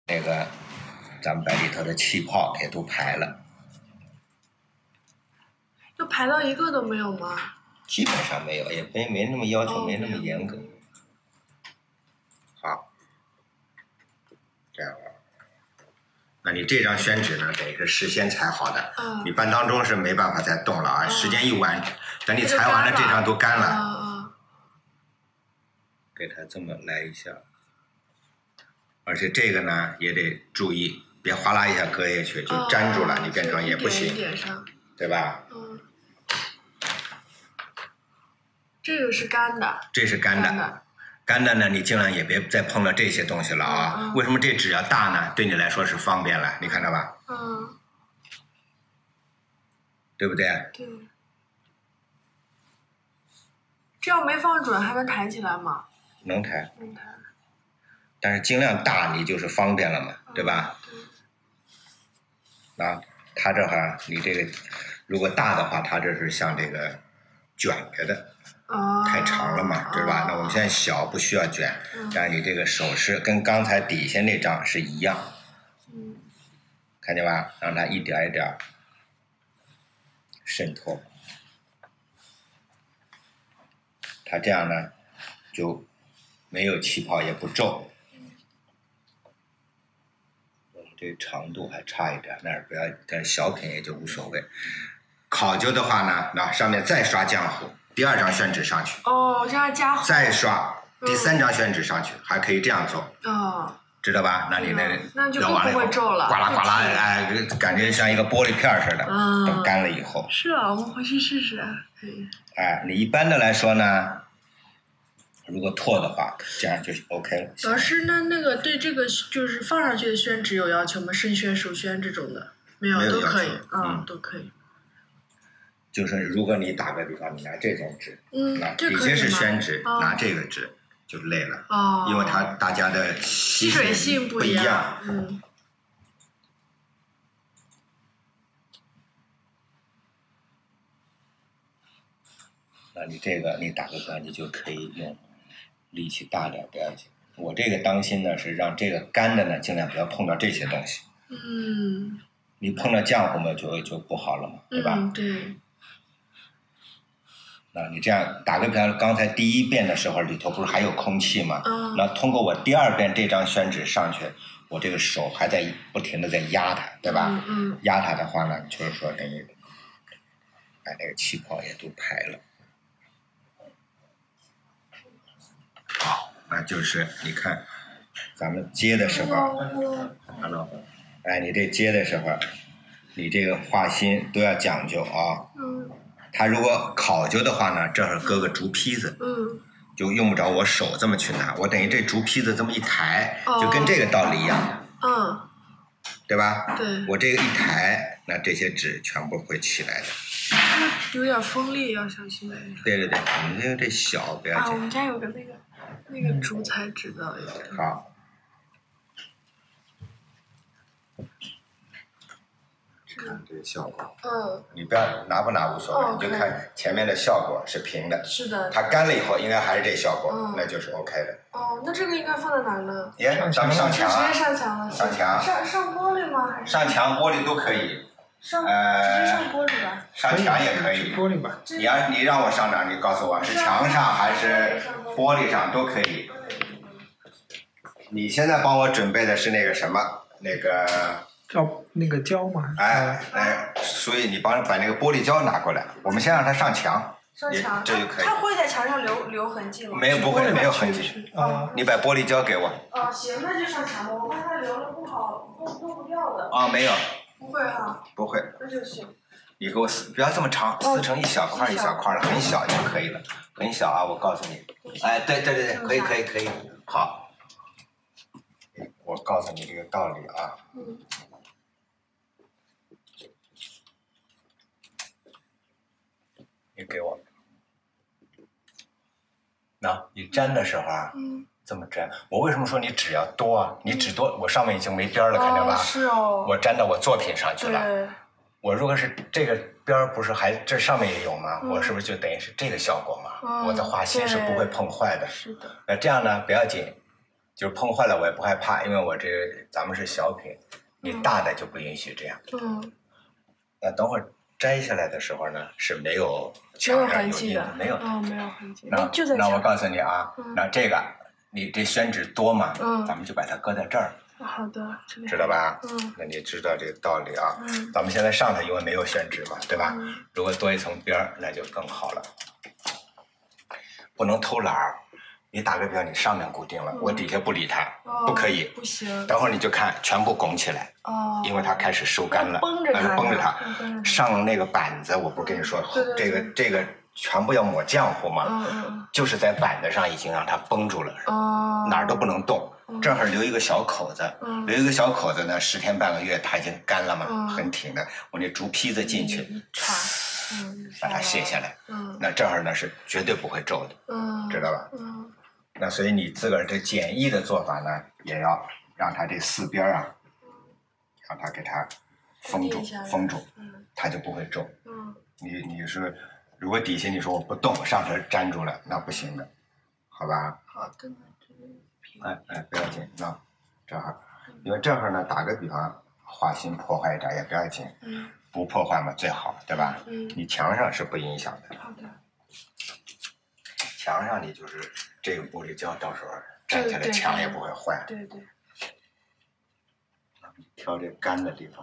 那个咱们把里头的气泡也都排了。 就排到一个都没有吗？ 基本上没有，也没那么要求，没那么严格。好，这样吧。那你这张宣纸呢，得是事先裁好的。你搬当中是没办法再动了啊，时间一晚，等你裁完了，这张都干了。给它这么来一下。而且这个呢，也得注意，别哗啦一下搁下去就粘住了，你变成也不行，对吧？ 这个是干的。 这是干的。干的呢，你尽量也别再碰到这些东西了啊！为什么这纸要大呢？对你来说是方便了，你看到吧？对不对？ 对。这样没放准还能抬起来吗？ 能抬。 能抬。 但是尽量大，你就是方便了嘛，对吧？ 对。 啊，它这哈，你这个如果大的话，它这是像这个卷着的。太长了嘛，对吧？那我们现在小，不需要卷，但是你这个手势跟刚才底下那张是一样，看见吧？让它一点一点渗透，它这样呢就没有气泡，也不皱。我们这长度还差一点，但是不要，但是小品也就无所谓。考究的话呢，那上面再刷浆糊。第二张宣纸上去， 这样加厚， 再刷第三张宣纸上去，还可以这样做，知道吧？那你那就不会皱了， 呱啦呱啦，哎，感觉像一个玻璃片似的。等干了以后， 是啊，我们回去试试，可以。 哎，你一般的来说呢，如果拓的话，这样就 OK 了。 老师，那个对这个就是放上去的宣纸有要求吗？深宣、手宣这种的没有，都可以，都可以。 就是如果你打个比方，你拿这种纸，底下是宣纸，拿这个纸就累了，因为大家的吸水性不一样。那你这个你打个比方，你就可以用力气大点，不要紧。我这个当心呢是让这个干的呢尽量不要碰到这些东西。你碰到浆糊嘛就不好了嘛，对吧？ 对。 那你这样打个比方，刚才第一遍的时候里头不是还有空气吗？那通过我第二遍这张宣纸上去，我这个手还在不停的在压它，对吧？压它的话呢，就是说等于把那个气泡也都排了。好，那就是你看咱们接的时候，哎，你这接的时候，你这个画心都要讲究啊。它如果考究的话呢，这儿搁个竹坯子，就用不着我手这么去拿，我等于这竹坯子这么一抬，就跟这个道理一样，对吧？ 对。 我这个一抬，那这些纸全部会起来的。 有点锋利，要小心。 对，你这小不要紧。 我们家有个那个竹材质的。 好。看这个效果，你不要拿不拿无所谓，你就看前面的效果是平的， 是的， 它干了以后应该还是这效果，那就是 OK 的。 那这个应该放在哪儿呢？ 上墙， 直接上墙了。 上墙。 上玻璃吗？还是？ 上墙玻璃都可以。 直接上玻璃吧。 上墙也可以。 玻璃吧。 你让我上哪儿？你告诉我是墙上还是玻璃上都可以。你现在帮我准备的是那个什么？那个胶吗？ 所以你把那个玻璃胶拿过来，我们先让它上墙， 这就可以。 它会在墙上留痕迹吗？ 不会，没有痕迹。你把玻璃胶给我。 行，那就上墙吧。我怕它留了不好，弄不掉的。 没有。 不会哈。 不会。 那就行。 你给我不要这么长，撕成一小块一小块的，很小就可以了，很小啊！我告诉你。对，可以，好。我告诉你这个道理啊。你给我，你粘的时候啊，这么粘。我为什么说你纸要多啊？你纸多，我上面已经没边了，看见吧？ 是哦。 我粘到我作品上去了。我如果是这个边不是还这上面也有吗？我是不是就等于是这个效果嘛？我的画心是不会碰坏的。 是的。 那这样呢不要紧， 就是碰坏了我也不害怕，因为我咱们是小品，你大的就不允许这样。那等会儿摘下来的时候呢，是没有墙上有印子，没有没有痕迹。 那我告诉你啊，那这个你这宣纸多嘛，咱们就把它搁在这儿。 好的， 知道吧？那你知道这个道理啊？咱们现在上头因为没有宣纸嘛，对吧？如果多一层边儿，那就更好了。不能偷懒儿。你打个比方，你上面固定了，我底下不理它，不可以。 不行。 等会儿你就看，全部拱起来。因为它开始收干了， 绷着它。 上那个板子，我不是跟你说，这个全部要抹浆糊吗？就是在板子上已经让它绷住了，哪儿都不能动。正好留一个小口子，留一个小口子呢，10天半个月它已经干了嘛，很挺的。我那竹坯子进去，把它卸下来，那正好呢是绝对不会皱的，知道吧？那所以你自个儿这简易的做法呢，也要让它这4边啊，让它给它封住，它就不会皱。你说如果底下你说我不动，上头粘住了，那不行的，好吧？ 好的。 不要紧，那这儿，因为这儿呢，打个比方，画心破坏一点也不要紧，不破坏嘛最好，对吧？你墙上是不影响的。 好的。 墙上你就是这个玻璃胶，到时候粘起来墙也不会坏。 对。 挑这干的地方。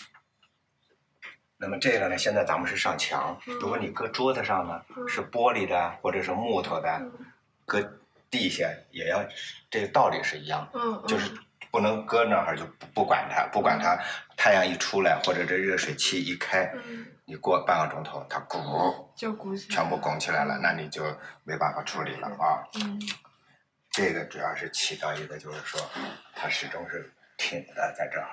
那么这个呢，现在咱们是上墙，如果你搁桌子上呢，是玻璃的或者是木头的，搁地下也要，这个道理是一样，就是不能搁那儿就不管它，太阳一出来或者这热水器一开，你过半个钟头它就鼓起来， 全部拱起来了，那你就没办法处理了啊。这个主要是起到一个就是说，它始终是挺的在这儿。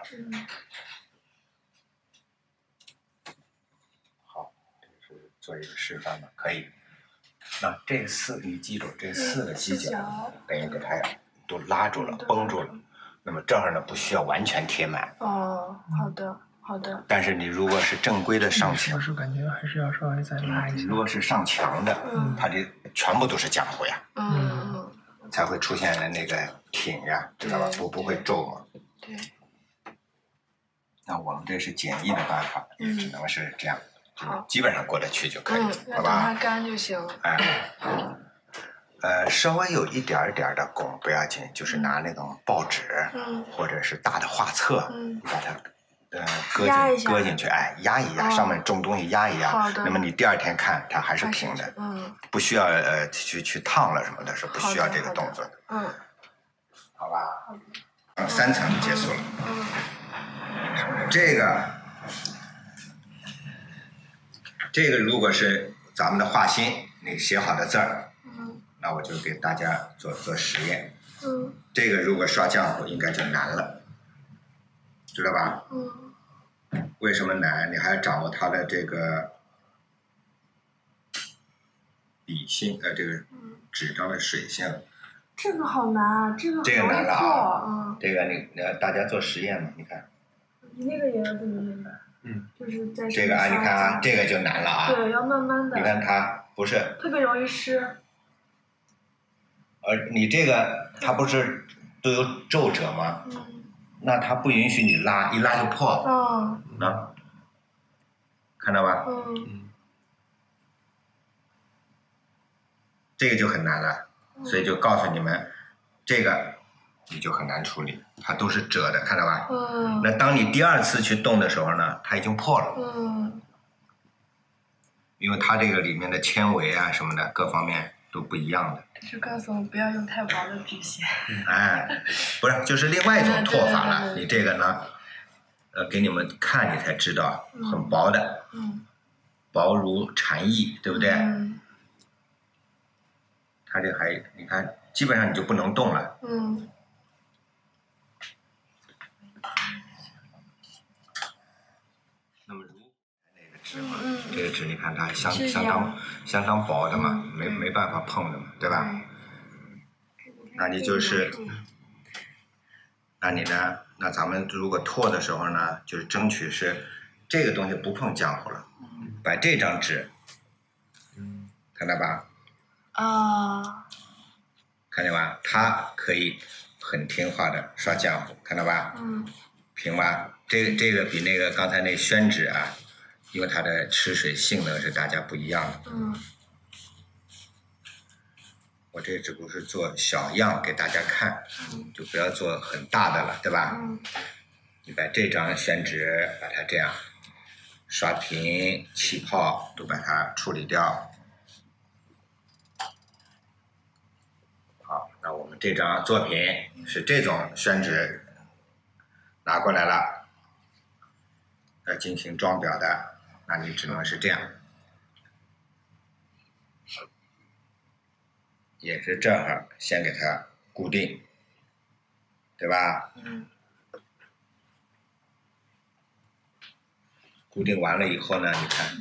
好，这是做一个示范嘛，可以。那这你记住，这4个犄角等于给它都拉住了、绷住了。那么这儿呢，不需要完全贴满。 好的。 但是你如果是正规的上墙， 是感觉还是要稍微再拉一下。 如果是上墙的，它这全部都是浆糊呀，才会出现的那个挺呀，知道吧？不会皱嘛。 对。 那我们这是简易的办法，也只能是这样。基本上过得去就可以，好吧？ 等它干就行。 稍微有一点点的拱不要紧，就是拿那种报纸，或者是大的画册，你把它搁进去，压一压，上面重东西压一压。那么你第2天看它还是平的，不需要去烫了什么的，是不需要这个动作的。好吧？3层就结束了。这个如果是咱们的画心，你写好的字儿，那我就给大家做实验。这个如果刷浆糊应该就难了，知道吧？为什么难？你还要掌握它的这个笔性，这个纸张的水性。 这个好难啊，这个难了啊！这个你大家做实验嘛，你看。 你那个也要这么明白。就是在这个你看啊，这个就难了啊。 对，要慢慢的。 你看它不是。 特别容易湿。 你这个它不是都有皱褶吗？那它不允许你拉，一拉就破了。看到吧？这个就很难了，所以就告诉你们，这个你就很难处理，它都是褶的，看到吧？那当你第2次去动的时候呢，它已经破了。因为它这个里面的纤维啊什么的各方面都不一样的。 就告诉我不要用太薄的纸屑。 不是，就是另外一种拓法了。你这个呢，给你们看你才知道，很薄的，薄如蝉翼，对不对？它这你看，基本上你就不能动了。那么那个纸嘛，这个纸你看它相当薄的嘛，没办法碰的嘛，对吧？那你就是，那你呢？那咱们如果拓的时候呢，就是争取是这个东西不碰浆糊了，把这张纸，看到吧？看见吧？它可以很听话的刷浆糊，看到吧？ 嗯。 平吧？这个比那个刚才那宣纸啊，因为它的吃水性能是大家不一样的。 嗯。 我这只不过是做小样给大家看，就不要做很大的了，对吧？ 嗯。 你把这张宣纸把它这样刷平，气泡都把它处理掉。好，那我们这张作品是这种宣纸拿过来了，要进行装裱的，那你只能是这样，也是这儿先给它固定，对吧？固定完了以后呢，你看。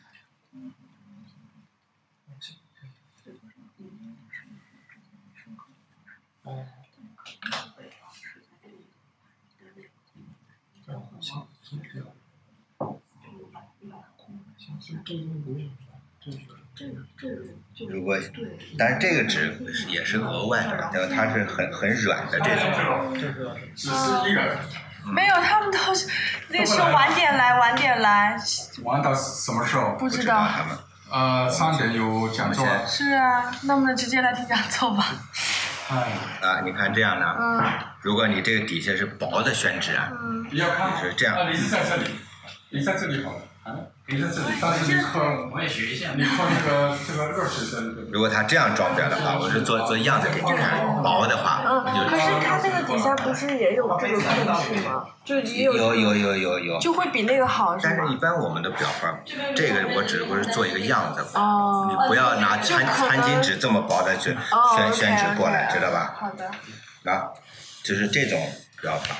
如果，但是这个纸也是额外的，因为它是很软的这种。 没有，他们都是那时候晚点来，晚点来。 晚到什么时候？ 不知道。 他们。 3点有讲座。 是啊，那我们直接来听讲座吧。 啊，你看这样的，如果你这个底下是薄的宣纸啊，是这样。 你是在这里，你在这里好了。你在这里，但是你喝，我也学一下。你喝这个热水的。 如果他这样装裱的话，我是做样子给你看，薄的话。 可是它那个底下不是也有这个空隙吗？就也有。 有。 就会比那个好，是吗？ 但是一般我们的裱花，这个我只不过是做一个样子。你不要拿餐巾纸这么薄的宣纸过来，知道吧？ 好的。 啊，就是这种裱法。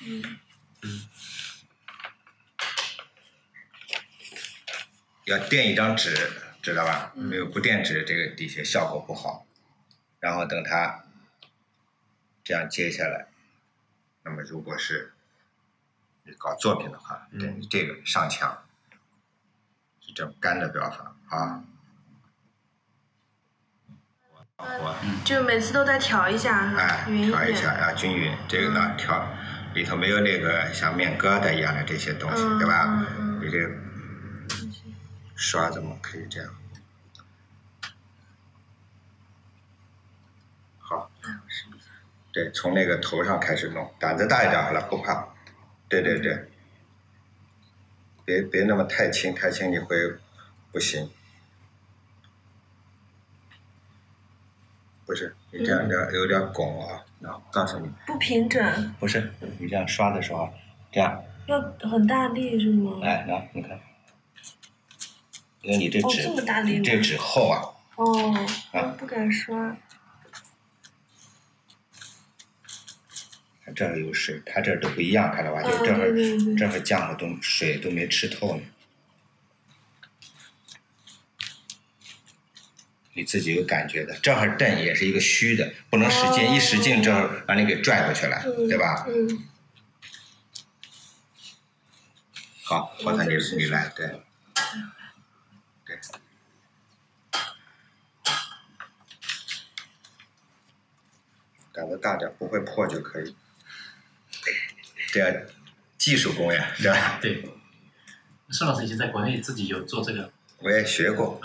要垫一张纸，知道吧？没有不垫纸，这个底下效果不好。然后等它这样接下来，那么如果是你搞作品的话，等于这个上墙，是这种干的裱法啊。 就每次都再调一下， 调一下要均匀。这个呢，调里头没有那个像面疙瘩一样的这些东西，对吧？你这个刷子嘛，可以这样。好。对，从那个头上开始弄，胆子大一点好了，不怕。对。别那么太轻你会不行。不是，你这样有点拱啊！告诉你。不平整。不是，你这样刷的时候，这样。 要很大力是吗？ 来，你看。因为你这纸， 这么大力吗？ 这纸厚啊。 我不敢刷。 这儿有水，它这儿都不一样，看到吧？就这会浆糊水都没吃透呢。你自己有感觉的，这会儿蹬也是一个虚的，不能使劲，一使劲这会儿把你给拽过去了，对吧？好，后头你来，对。胆子大点，不会破就可以。这样技术工呀，对吧？ 对。盛老师以前在国内自己有做这个。 我也学过。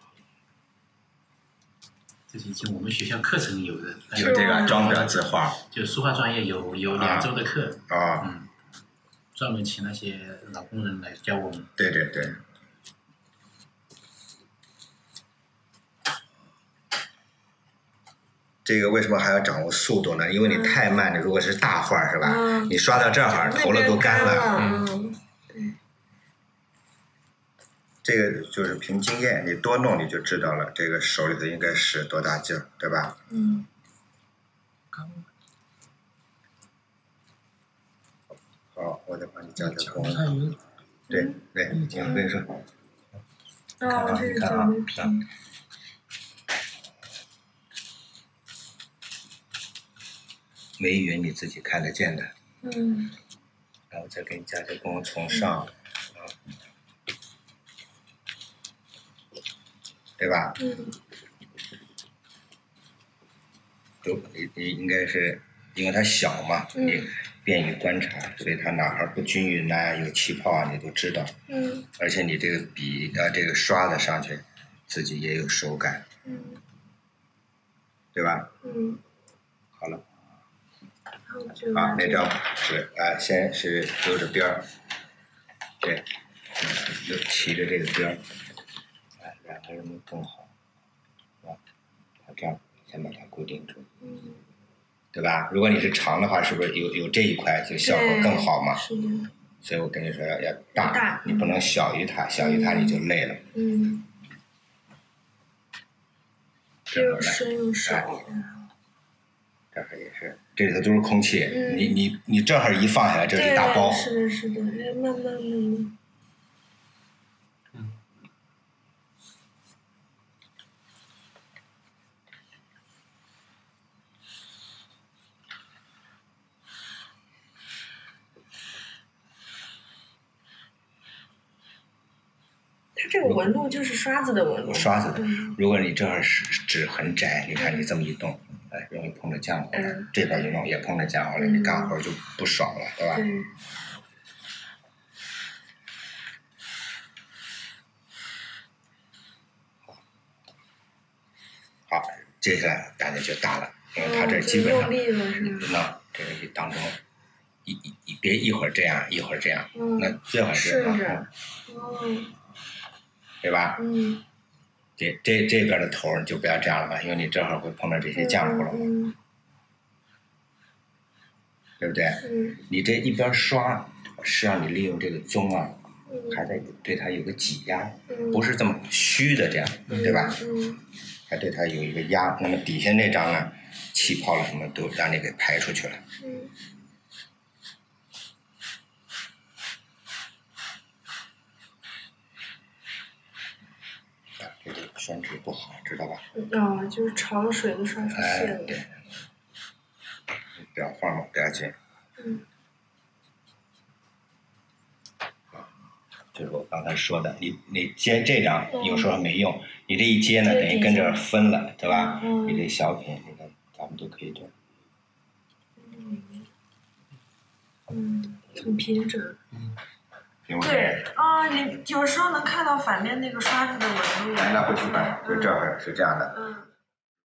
这是以前我们学校课程有的。 有这个装裱字画。 就书画专业有2周的课。专门请那些老工人来教我们。 对。这个为什么还要掌握速度呢？因为你太慢了，如果是大画是吧？你刷到这儿，头了都干了。这个就是凭经验，你多弄你就知道了，这个手里头应该使多大劲儿，对吧？好，我再帮你加工。对，我跟你说。 你看啊。 微匀你自己看得见的。然后再给你加工从上，对吧？你应该是因为它小嘛，你便于观察，所以它哪儿不均匀呐，有气泡啊，你都知道。而且你这个笔这个刷子上去，自己也有手感。对吧？好了。啊，那张是先是留着边儿，对，就齐着这个边儿，两个人更好，是吧？它这样先把它固定住，对吧？如果你是长的话，是不是有这一块就效果更好嘛？ 是的。 所以我跟你说要大，你不能小于它，小于它你就累了。 又深又少。 这儿也是，这里头都是空气，你这儿一放下来，这是一大包。 是的，是的，慢慢。它这个纹路就是刷子的纹路。 刷子的，如果你这儿纸很窄，你看你这么一动，容易碰着浆糊了。这边一弄也碰着浆糊了，你干活就不爽了，对吧？好，接下来大家就大了，因为它这基本上那这个一当中别一会儿这样一会儿这样，那这会儿是对吧？这边的头你就不要这样了吧，因为你这会儿会碰到这些浆糊了嘛，对不对？你这一边刷是让你利用这个棕啊，还得对它有个挤压，不是这么虚的这样，对吧？还对它有一个压，那么底下那张呢，气泡了什么都让你给排出去了。这个宣纸不好，知道吧？ 就是潮水都刷出线了。 对。不要晃嘛，不要紧。就是我刚才说的，你接这张有时候没用，你这一接呢，等于跟这儿分了，对吧？你这小品，你看咱们都可以这样。 很平整。 对你有时候能看到反面那个刷子的纹路。 那不去办，就这会儿是这样的。